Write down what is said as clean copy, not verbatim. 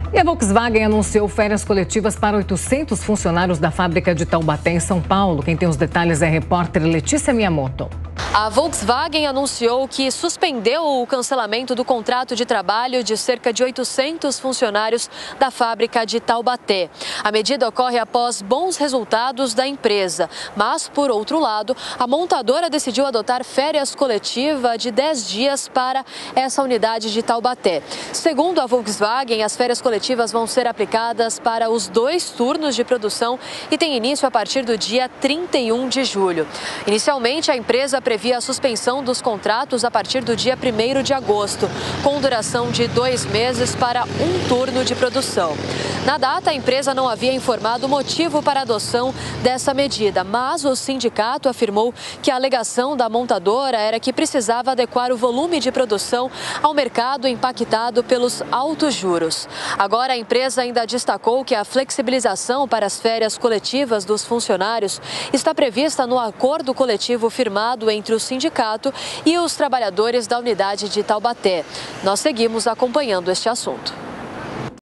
E a Volkswagen anunciou férias coletivas para 800 funcionários da fábrica de Taubaté, em São Paulo. Quem tem os detalhes é a repórter Letícia Miyamoto. A Volkswagen anunciou que suspendeu o cancelamento do contrato de trabalho de cerca de 800 funcionários da fábrica de Taubaté. A medida ocorre após bons resultados da empresa, mas, por outro lado, a montadora decidiu adotar férias coletivas de 10 dias para essa unidade de Taubaté. Segundo a Volkswagen, as férias coletivas vão ser aplicadas para os 2 turnos de produção e têm início a partir do dia 31 de julho. Inicialmente, a empresa previa a suspensão dos contratos a partir do dia 1º de agosto, com duração de 2 meses para um turno de produção. Na data, a empresa não havia informado o motivo para a adoção dessa medida, mas o sindicato afirmou que a alegação da montadora era que precisava adequar o volume de produção ao mercado impactado pelos altos juros. Agora, a empresa ainda destacou que a flexibilização para as férias coletivas dos funcionários está prevista no acordo coletivo firmado entre o sindicato e os trabalhadores da unidade de Taubaté. Nós seguimos acompanhando este assunto.